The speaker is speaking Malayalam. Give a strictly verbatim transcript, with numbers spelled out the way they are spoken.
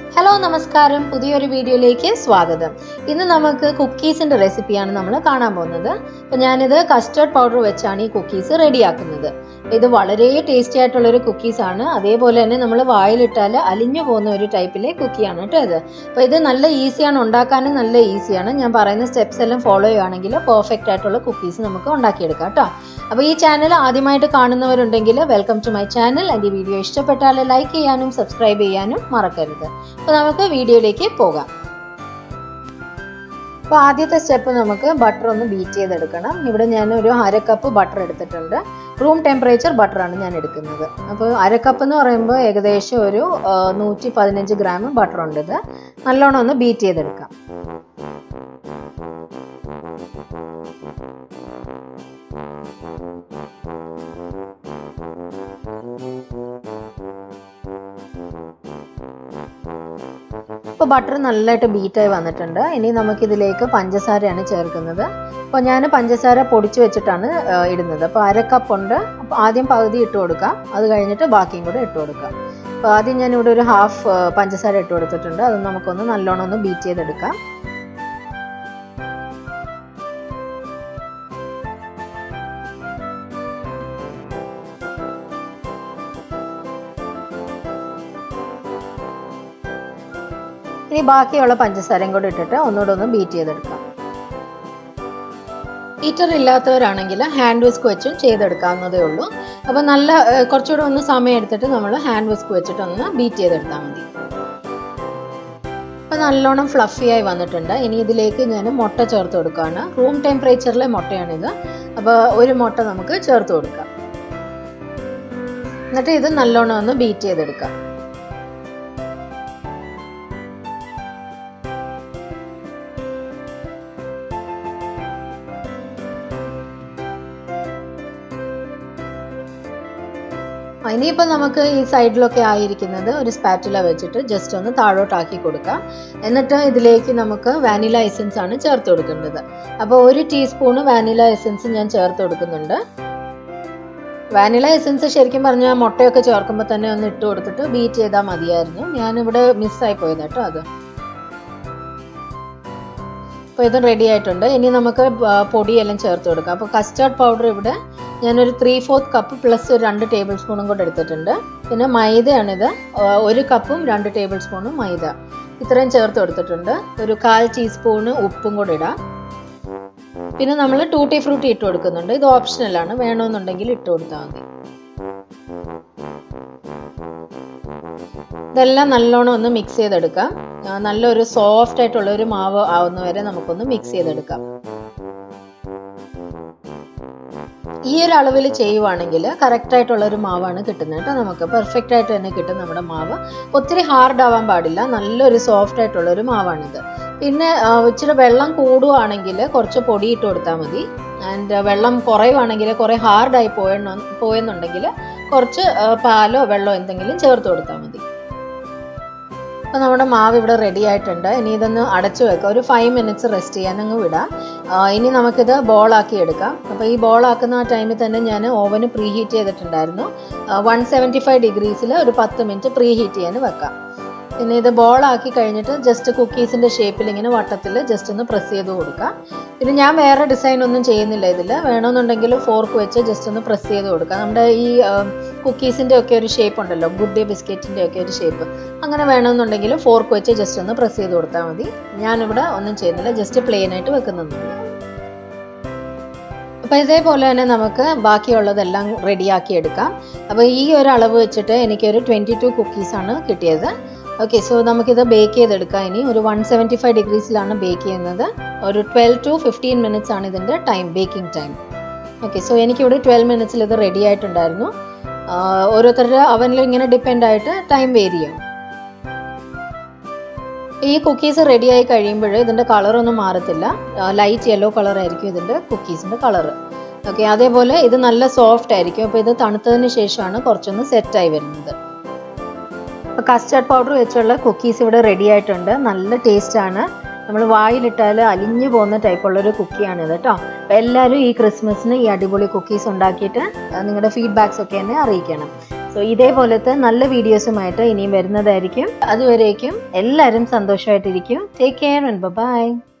ഹലോ നമസ്കാരം, പുതിയൊരു വീഡിയോയിലേക്ക് സ്വാഗതം. ഇന്ന് നമുക്ക് കുക്കീസിൻ്റെ റെസിപ്പിയാണ് നമ്മൾ കാണാൻ പോകുന്നത്. അപ്പോൾ ഞാനിത് കസ്റ്റർഡ് പൗഡർ വെച്ചാണ് ഈ കുക്കീസ് റെഡിയാക്കുന്നത്. ഇത് വളരെ ടേസ്റ്റി ആയിട്ടുള്ളൊരു കുക്കീസാണ്. അതേപോലെ തന്നെ നമ്മൾ വായിലിട്ടാൽ അലിഞ്ഞു പോകുന്ന ഒരു ടൈപ്പിലെ കുക്കിയാണ് കേട്ടോ ഇത്. അപ്പോൾ ഇത് നല്ല ഈസിയാണ്, ഉണ്ടാക്കാനും നല്ല ഈസിയാണ്. ഞാൻ പറയുന്ന സ്റ്റെപ്സ് എല്ലാം ഫോളോ ചെയ്യുകയാണെങ്കിൽ പെർഫെക്റ്റ് ആയിട്ടുള്ള കുക്കീസ് നമുക്ക് ഉണ്ടാക്കിയെടുക്കാം കേട്ടോ. അപ്പോൾ ഈ ചാനൽ ആദ്യമായിട്ട് കാണുന്നവരുണ്ടെങ്കിൽ വെൽക്കം ടു മൈ ചാനൽ. എൻ്റെ വീഡിയോ ഇഷ്ടപ്പെട്ടാൽ ലൈക്ക് ചെയ്യാനും സബ്സ്ക്രൈബ് ചെയ്യാനും മറക്കരുത്. അപ്പോൾ നമുക്ക് വീഡിയോയിലേക്ക് പോകാം. അപ്പോൾ ആദ്യത്തെ സ്റ്റെപ്പ് നമുക്ക് ബട്ടർ ഒന്ന് ബീറ്റ് ചെയ്തെടുക്കണം. ഇവിടെ ഞാൻ ഒരു അര കപ്പ് ബട്ടർ എടുത്തിട്ടുണ്ട്. റൂം ടെമ്പറേച്ചർ ബട്ടറാണ് ഞാൻ എടുക്കുന്നത്. അപ്പോൾ അര കപ്പ് എന്ന് പറയുമ്പോൾ ഏകദേശം ഒരു നൂറ്റി പതിനഞ്ച് ഗ്രാം ബട്ടർ ഉണ്ട്. ഇത് നല്ലോണം ഒന്ന് ബീറ്റ് ചെയ്തെടുക്കാം. ഇപ്പോൾ ബട്ടർ നല്ലതായിട്ട് ബീറ്റായി വന്നിട്ടുണ്ട്. ഇനി നമുക്കിതിലേക്ക് പഞ്ചസാരയാണ് ചേർക്കുന്നത്. അപ്പോൾ ഞാൻ പഞ്ചസാര പൊടിച്ച് വെച്ചിട്ടാണ് ഇടുന്നത്. അപ്പോൾ അര കപ്പ് ഉണ്ട്. അപ്പോൾ ആദ്യം പകുതി ഇട്ട് കൊടുക്കാം, അത് കഴിഞ്ഞിട്ട് ബാക്കിയും കൂടെ ഇട്ട് കൊടുക്കാം. അപ്പോൾ ആദ്യം ഞാനിവിടെ ഒരു ഹാഫ് പഞ്ചസാര ഇട്ട് കൊടുത്തിട്ടുണ്ട്. അത് നമുക്കൊന്ന് നല്ലോണം ഒന്ന് ബീറ്റ് ചെയ്തെടുക്കാം. ഇനി ബാക്കിയുള്ള പഞ്ചസാരയും കൂടെ ഇട്ടിട്ട് ഒന്നുകൂടെ ഒന്ന് ബീറ്റ് ചെയ്തെടുക്കാം. ഹീറ്റർ ഇല്ലാത്തവരാണെങ്കിൽ ഹാൻഡ് വിസ്ക് വെച്ചും ചെയ്തെടുക്കാവുന്നതേ ഉള്ളൂ. അപ്പോൾ നല്ല കുറച്ചുകൂടെ ഒന്ന് സമയം എടുത്തിട്ട് നമ്മൾ ഹാൻഡ് വിസ്ക് വെച്ചിട്ടൊന്ന് ബീറ്റ് ചെയ്തെടുത്താൽ മതി. അപ്പോൾ നല്ലോണം ഫ്ലഫിയായി വന്നിട്ടുണ്ട്. ഇനി ഇതിലേക്ക് ഞാൻ മുട്ട ചേർത്ത് കൊടുക്കുകയാണ്. റൂം ടെമ്പറേച്ചറിലെ മുട്ടയാണിത്. അപ്പോൾ ഒരു മുട്ട നമുക്ക് ചേർത്ത് കൊടുക്കാം. എന്നിട്ട് ഇത് നല്ലോണം ഒന്ന് ബീറ്റ് ചെയ്തെടുക്കാം. ഇനിയിപ്പോൾ നമുക്ക് ഈ സൈഡിലൊക്കെ ആയിരിക്കുന്നത് ഒരു സ്പാറ്റുല വെച്ചിട്ട് ജസ്റ്റ് ഒന്ന് താഴോട്ടാക്കി കൊടുക്കാം. എന്നിട്ട് ഇതിലേക്ക് നമുക്ക് വാനില എസൻസ് ആണ് ചേർത്ത് കൊടുക്കേണ്ടത്. അപ്പോൾ ഒരു ടീസ്പൂണ് വാനില എസൻസ് ഞാൻ ചേർത്ത് കൊടുക്കുന്നുണ്ട്. വാനില എസൻസ് ശരിക്കും പറഞ്ഞാൽ മുട്ടയൊക്കെ ചേർക്കുമ്പോൾ തന്നെ ഒന്ന് ഇട്ട് കൊടുത്തിട്ട് ബീറ്റ് ചെയ്താൽ മതിയായിരുന്നു. ഞാനിവിടെ മിസ്സായി പോയത് കേട്ടോ അത്. അപ്പോൾ ഇത് റെഡി ആയിട്ടുണ്ട്. ഇനി നമുക്ക് പൊടിയെല്ലാം ചേർത്ത് കൊടുക്കാം. അപ്പോൾ കസ്റ്റർഡ് പൗഡർ ഇവിടെ ഞാനൊരു ത്രീ ഫോർത്ത് കപ്പ് പ്ലസ് ഒരു രണ്ട് ടേബിൾ സ്പൂണും കൂടെ എടുത്തിട്ടുണ്ട്. പിന്നെ മൈദയാണിത്, ഒരു കപ്പും രണ്ട് ടേബിൾ സ്പൂണും മൈദ ഇത്രയും ചേർത്ത് കൊടുത്തിട്ടുണ്ട്. ഒരു കാൽ ടീസ്പൂണ് ഉപ്പും കൂടെ ഇടാം. പിന്നെ നമ്മൾ ടൂട്ടി ഫ്രൂട്ടി ഇട്ട് കൊടുക്കുന്നുണ്ട്. ഇത് ഓപ്ഷണലാണ്, വേണമെന്നുണ്ടെങ്കിൽ ഇട്ട് കൊടുത്താൽ മതി. ഇതെല്ലാം നല്ലോണം ഒന്ന് മിക്സ് ചെയ്തെടുക്കാം. നല്ലൊരു സോഫ്റ്റ് ആയിട്ടുള്ള ഒരു മാവ് ആവുന്ന വരെ നമുക്കൊന്ന് മിക്സ് ചെയ്തെടുക്കാം. ഈ ഒരു അളവിൽ ചെയ്യുവാണെങ്കിൽ കറക്റ്റ് ആയിട്ടുള്ളൊരു മാവാണ് കിട്ടുന്നത് കേട്ടോ. നമുക്ക് പെർഫെക്റ്റ് ആയിട്ട് തന്നെ കിട്ടും നമ്മുടെ മാവ്. ഒത്തിരി ഹാർഡ് ആവാൻ പാടില്ല, നല്ലൊരു സോഫ്റ്റ് ആയിട്ടുള്ളൊരു മാവാണിത്. പിന്നെ ഇച്ചിരി വെള്ളം കൂടുവാണെങ്കിൽ കുറച്ച് പൊടി ഇട്ട് കൊടുത്താൽ മതി. ആൻഡ് വെള്ളം കുറയുവാണെങ്കിൽ കുറേ ഹാർഡായി പോയ പോയെന്നുണ്ടെങ്കിൽ കുറച്ച് പാലോ വെള്ളമോ എന്തെങ്കിലും ചേർത്ത് കൊടുത്താൽ മതി. അപ്പോൾ നമ്മുടെ മാവ് ഇവിടെ റെഡി ആയിട്ടുണ്ട്. ഇനി ഇതൊന്ന് അടച്ചു വെക്കാം. ഒരു ഫൈവ് മിനിറ്റ്സ് റെസ്റ്റ് ചെയ്യാനങ്ങ് വിടാം. ഇനി നമുക്കിത് ബോളാക്കി എടുക്കാം. അപ്പോൾ ഈ ബോളാക്കുന്ന ആ ടൈമിൽ തന്നെ ഞാൻ ഓവന് പ്രീ ഹീറ്റ് ചെയ്തിട്ടുണ്ടായിരുന്നു. വൺ സെവൻറ്റി ഫൈവ് ഡിഗ്രീസിൽ ഒരു പത്ത് മിനിറ്റ് പ്രീ ഹീറ്റ് ചെയ്യാൻ വെക്കാം. പിന്നെ ഇത് ബോളാക്കി കഴിഞ്ഞിട്ട് ജസ്റ്റ് കുക്കീസിൻ്റെ ഷേപ്പിൽ ഇങ്ങനെ വട്ടത്തിൽ ജസ്റ്റ് ഒന്ന് പ്രസ് ചെയ്ത് കൊടുക്കാം. പിന്നെ ഞാൻ വേറെ ഡിസൈൻ ഒന്നും ചെയ്യുന്നില്ല ഇതിൽ. വേണമെന്നുണ്ടെങ്കിൽ ഫോർക്ക് വെച്ച് ജസ്റ്റ് ഒന്ന് പ്രസ് ചെയ്ത് കൊടുക്കാം. നമ്മുടെ ഈ കുക്കീസിൻ്റെ ഒക്കെ ഒരു ഷേപ്പ് ഉണ്ടല്ലോ, ഗുഡ് ഡേ ബിസ്ക്കറ്റിൻ്റെ ഒക്കെ ഒരു ഷേപ്പ്, അങ്ങനെ വേണമെന്നുണ്ടെങ്കിൽ ഫോർക്ക് വെച്ച് ജസ്റ്റ് ഒന്ന് പ്രസ് ചെയ്ത് കൊടുത്താൽ മതി. ഞാനിവിടെ ഒന്നും ചെയ്യുന്നില്ല, ജസ്റ്റ് പ്ലെയിൻ ആയിട്ട് വെക്കുന്നുണ്ട്. അപ്പോൾ ഇതേപോലെ തന്നെ നമുക്ക് ബാക്കിയുള്ളതെല്ലാം റെഡിയാക്കി എടുക്കാം. അപ്പോൾ ഈ ഒരു അളവ് വെച്ചിട്ട് എനിക്കൊരു ട്വൻറ്റി ടു കുക്കീസാണ് കിട്ടിയത്. ഓക്കെ, സോ നമുക്കിത് ബേക്ക് ചെയ്തെടുക്കാം. ഇനി ഒരു വൺ സെവൻറ്റി ഫൈവ് ഡിഗ്രീസിലാണ് ബേക്ക് ചെയ്യുന്നത്. ഒരു ട്വൽവ് ടു ഫിഫ്റ്റീൻ മിനിറ്റ്സ് ആണ് ഇതിൻ്റെ time, baking time. Okay, so എനിക്കിവിടെ ട്വൽവ് മിനിറ്റ്സിൽ ഇത് റെഡി ആയിട്ടുണ്ടായിരുന്നു. ഓരോരുത്തരുടെ അവനിൽ ഇങ്ങനെ ഡിപ്പെൻഡ് ആയിട്ട് ടൈം വേരി ചെയ്യും. ഈ കുക്കീസ് റെഡിയായി കഴിയുമ്പോൾ ഇതിൻ്റെ കളറൊന്നും മാറത്തില്ല, ലൈറ്റ് യെല്ലോ കളറായിരിക്കും ഇതിൻ്റെ കുക്കീസിൻ്റെ കളറ്. ഓക്കെ, അതേപോലെ ഇത് നല്ല സോഫ്റ്റ് ആയിരിക്കും. അപ്പോൾ ഇത് തണുത്തതിന് ശേഷമാണ് കുറച്ചൊന്ന് സെറ്റായി വരുന്നത്. അപ്പോൾ കസ്റ്റർഡ് പൗഡർ വെച്ചുള്ള കുക്കീസ് ഇവിടെ റെഡി ആയിട്ടുണ്ട്. നല്ല ടേസ്റ്റാണ്. നമ്മൾ വായിലിട്ടാൽ അലിഞ്ഞു പോകുന്ന ടൈപ്പുള്ളൊരു കുക്കിയാണിത് കേട്ടോ. അപ്പോൾ എല്ലാവരും ഈ ക്രിസ്മസിന് ഈ അടിപൊളി കുക്കീസ് ഉണ്ടാക്കിയിട്ട് നിങ്ങളുടെ ഫീഡ്ബാക്സ് ഒക്കെ എന്നെ അറിയിക്കണം. സോ ഇതേപോലത്തെ നല്ല വീഡിയോസുമായിട്ട് ഇനിയും വരുന്നതായിരിക്കും. അതുവരേക്കും എല്ലാവരും സന്തോഷമായിട്ടിരിക്കും. Take care and by.